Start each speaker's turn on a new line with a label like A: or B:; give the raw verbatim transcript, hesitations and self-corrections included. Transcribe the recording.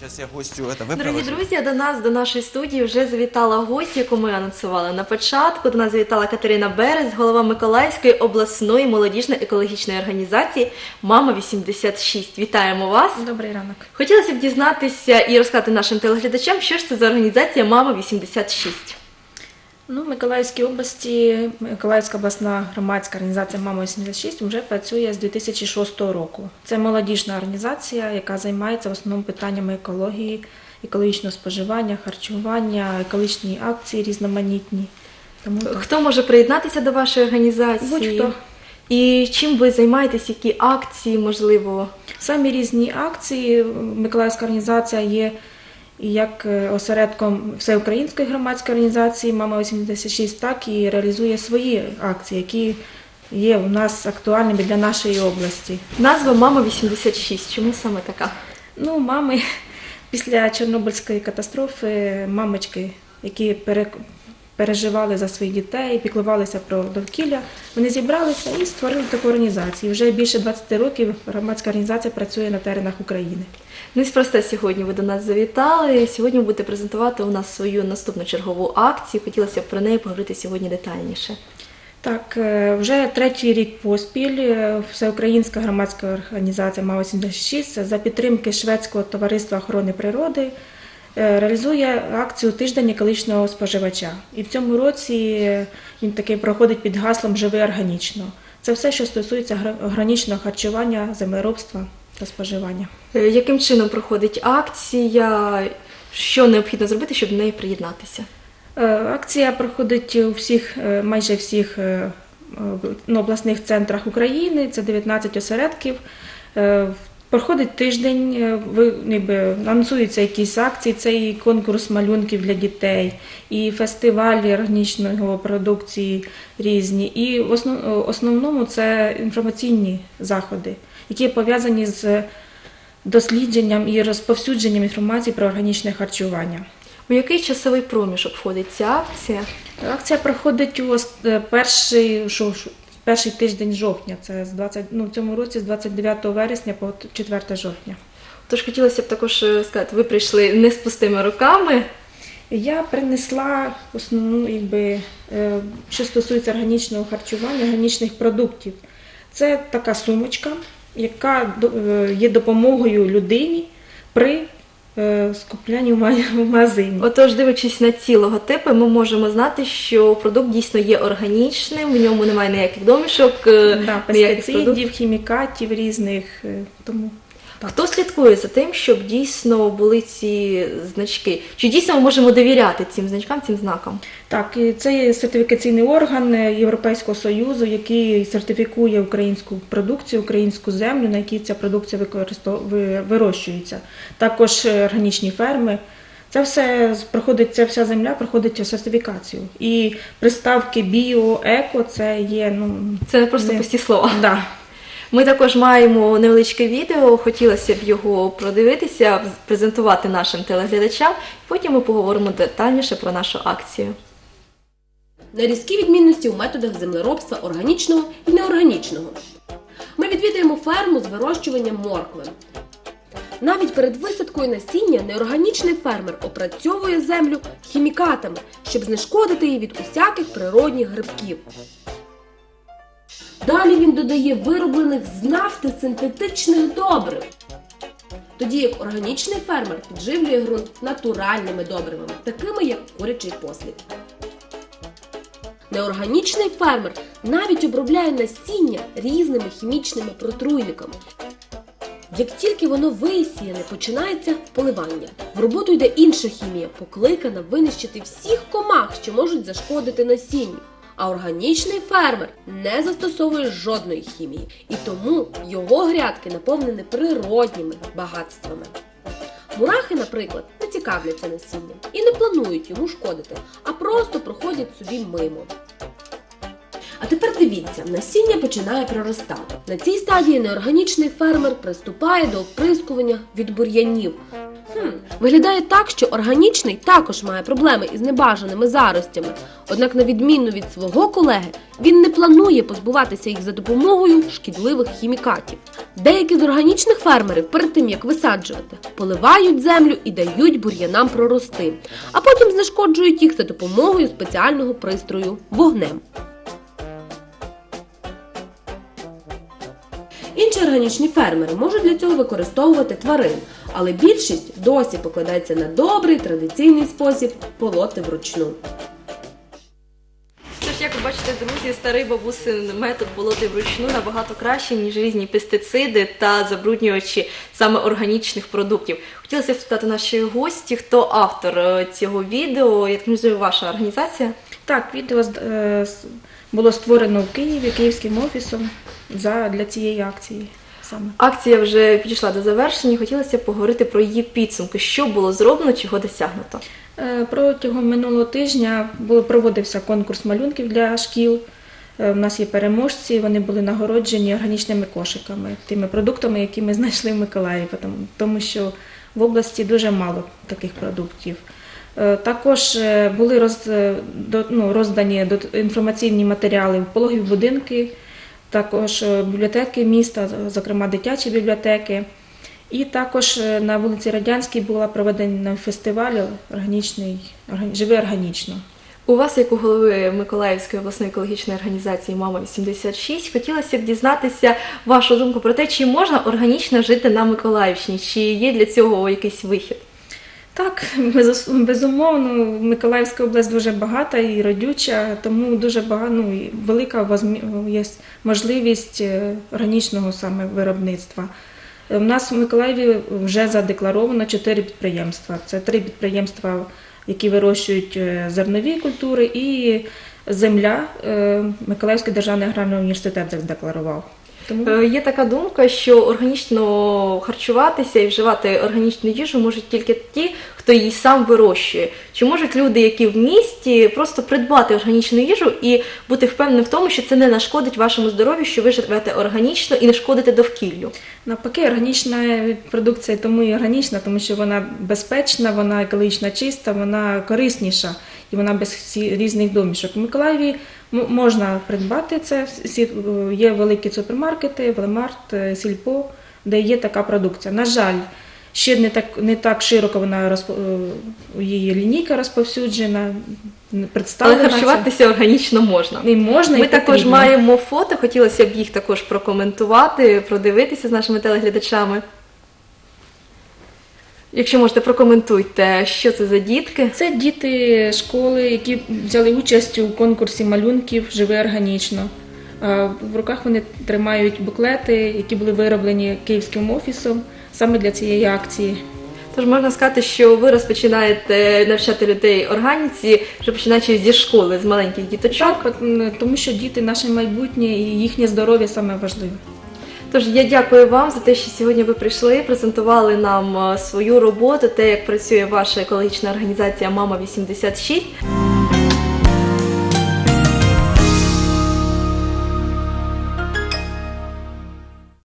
A: Сейчас я гостю это
B: Дорогі
A: виправлю.
B: друзі, до нас, до нашої студії вже завітала гость, яку ми анонсували на початку. До нас завітала Катерина Берез, голова Миколаївської обласної молодіжної екологічної організації «Мама вісімдесят шість». Вітаємо вас!
C: Добрий ранок.
B: Хотілося б дізнатися і розказати нашим телеглядачам, що ж це за організація «Мама вісімдесят шість».
C: Ну, в Миколаївській області Миколаївська обласна громадська організація «Мама вісімдесят шість» вже працює з дві тисячі шостого року. Це молодіжна організація, яка займається в основному питаннями екології, екологічного споживання, харчування, екологічні акції різноманітні. Тому так.
B: Хто може приєднатися до вашої організації?
C: Будь-хто.
B: І чим ви займаєтесь, які акції, можливо?
C: Самі різні акції. Миколаївська організація є як осередком всеукраїнської громадської організації «Мама вісімдесят шість», так і реалізує свої акції, які є у нас актуальними для нашої області.
B: Назва «Мама вісімдесят шість». Чому саме така?
C: Ну, мами після Чорнобильської катастрофи, мамочки, які пере, переживали за своїх дітей, піклувалися про довкілля, вони зібралися і створили таку організацію. Вже більше двадцяти років громадська організація працює на теренах України.
B: Неспроста сьогодні ви до нас завітали. Сьогодні ви будете презентувати у нас свою наступну чергову акцію. Хотілося б про неї поговорити сьогодні детальніше.
C: Так, вже третій рік поспіль всеукраїнська громадська організація «Мама вісімдесят шість» за підтримки Шведського товариства охорони природи реалізує акцію «Тиждень екологічного споживача». І в цьому році він таки проходить під гаслом «Живи органічно». Це все, що стосується органічного харчування, землеробства та споживання.
B: Яким чином проходить акція? Що необхідно зробити, щоб до неї приєднатися?
C: Акція проходить у всіх, майже всіх ну, обласних центрах України, це дев'ятнадцять осередків. Проходить тиждень, ніби, анонсуються якісь акції, це і конкурс малюнків для дітей, і фестивалі органічної продукції різні. І в основному це інформаційні заходи, які пов'язані з дослідженням і розповсюдженням інформації про органічне харчування.
B: У який часовий проміжок входить ця акція?
C: Акція проходить у перший, перший тиждень жовтня, це з двадцять, ну, в цьому році з двадцять дев'ятого вересня по четверте жовтня.
B: Тож хотілося б також сказати, ви прийшли не з пустими руками.
C: Я принесла основну, якби, що стосується органічного харчування, органічних продуктів. Це така сумочка, яка є допомогою людині при скуплянні в магазині.
B: Отож, дивлячись на ці логотипи, ми можемо знати, що продукт дійсно є органічним, в ньому немає ніяких домішок,
C: да, пестицидів, хімікатів різних. Тому
B: так. Хто слідкує за тим, щоб дійсно були ці значки? Чи дійсно ми можемо довіряти цим значкам, цим знакам?
C: Так, це є сертифікаційний орган Європейського Союзу, який сертифікує українську продукцію, українську землю, на якій ця продукція вирощується. Також органічні ферми. Це все проходить, ця вся земля проходить сертифікацію. І приставки біо, еко, це є, ну...
B: Це не просто не... пусті слова.
C: Да.
B: Ми також маємо невеличке відео, хотілося б його продивитися, презентувати нашим телеглядачам, потім ми поговоримо детальніше про нашу акцію.
D: На різкі відмінності у методах землеробства органічного і неорганічного. Ми відвідаємо ферму з вирощуванням моркви. Навіть перед висадкою насіння неорганічний фермер опрацьовує землю хімікатами, щоб знешкодити її від усяких природних грибків. Далі він додає вироблених з нафти синтетичних добрив. Тоді як органічний фермер підживлює ґрунт натуральними добривами, такими як курячий послід. Неорганічний фермер навіть обробляє насіння різними хімічними протруйниками. Як тільки воно висіяне, починається поливання. В роботу йде інша хімія, покликана винищити всіх комах, що можуть зашкодити насінню. А органічний фермер не застосовує жодної хімії, і тому його грядки наповнені природніми багатствами. Мурахи, наприклад, не цікавляться насінням і не планують йому шкодити, а просто проходять собі мимо. А тепер дивіться, насіння починає проростати. На цій стадії неорганічний фермер приступає до оприскування від бур'янів. Хм, виглядає так, що органічний також має проблеми із небажаними заростями. Однак, на відміну від свого колеги, він не планує позбуватися їх за допомогою шкідливих хімікатів. Деякі з органічних фермерів перед тим, як висаджувати, поливають землю і дають бур'янам прорости, а потім знешкоджують їх за допомогою спеціального пристрою – вогнем. Інші органічні фермери можуть для цього використовувати тварин, але більшість досі покладається на добрий традиційний спосіб – полоти вручну.
B: Тож, як ви бачите, друзі, старий бабусин метод полоти вручну набагато краще, ніж різні пестициди та забруднювачі саме органічних продуктів. Хотілося б спитати нашої гості, хто автор е, цього відео, як називає ваша організація?
C: Так, відео е, с- було створено в Києві, київським офісом за, для цієї акції саме.
B: Акція вже підійшла до завершення, хотілося б поговорити про її підсумки. Що було зроблено, чого досягнуто?
C: Е, Протягом минулого тижня було, проводився конкурс малюнків для шкіл. Е, У нас є переможці, вони були нагороджені органічними кошиками, тими продуктами, які ми знайшли в Миколаєві, тому- тому що в області дуже мало таких продуктів. Е, Також е, були роз, е, до- ну, роздані до- інформаційні матеріали в пологові будинки, також е, бібліотеки міста, зокрема дитячі бібліотеки. І також е, на вулиці Радянській була проведена фестиваль органічний, органі- «Живи органічно».
B: У вас, як у голови Миколаївської обласної екологічної організації «Мама вісімдесят шість», хотілося б дізнатися вашу думку про те, чи можна органічно жити на Миколаївщині, чи є для цього якийсь вихід?
C: Так, безус- безумовно, Миколаївська область дуже багата і родюча, тому дуже багато, ну, і велика возмі- є можливість е, органічного саме виробництва. Е, У нас в Миколаєві вже задекларовано чотири підприємства. Це три підприємства, які вирощують е, зернові культури, і земля е, Миколаївський державний аграрний університет задекларував. Тому
B: Е, Є така думка, що органічно харчуватися і вживати органічну їжу можуть тільки ті, хто її сам вирощує. Чи можуть люди, які в місті, просто придбати органічну їжу і бути впевнені в тому, що це не нашкодить вашому здоров'ю, що ви живете органічно і не шкодите довкіллю?
C: навпаки, органічна продукція тому і органічна, тому що вона безпечна, вона екологічно чиста, вона корисніша і вона без всі- різних домішок. В Миколаєві м- можна придбати це, всі- є великі супермаркети, Велмарт, е, Сільпо, де є така продукція. На жаль, ще не так, не так широко вона розп... е, її лінійка розповсюджена,
B: Але
C: представлена.
B: харчуватися органічно можна.
C: І можна,
B: Ми
C: і
B: також
C: потрібно.
B: маємо фото, хотілося б їх також прокоментувати, продивитися з нашими телеглядачами. Якщо можете, прокоментуйте, що це за дітки.
C: Це діти школи, які взяли участь у конкурсі малюнків «Живи органічно». А в руках вони тримають буклети, які були вироблені київським офісом саме для цієї акції.
B: Тож можна сказати, що ви розпочинаєте навчати людей органіці, вже починаючи зі школи, з маленьких діточок.
C: Так, м, тому що діти наше майбутнє і їхнє здоров'я саме важливе.
B: Тож я дякую вам за те, що сьогодні ви прийшли, презентували нам е, свою роботу, те, як працює ваша екологічна організація «Мама вісімдесят шість».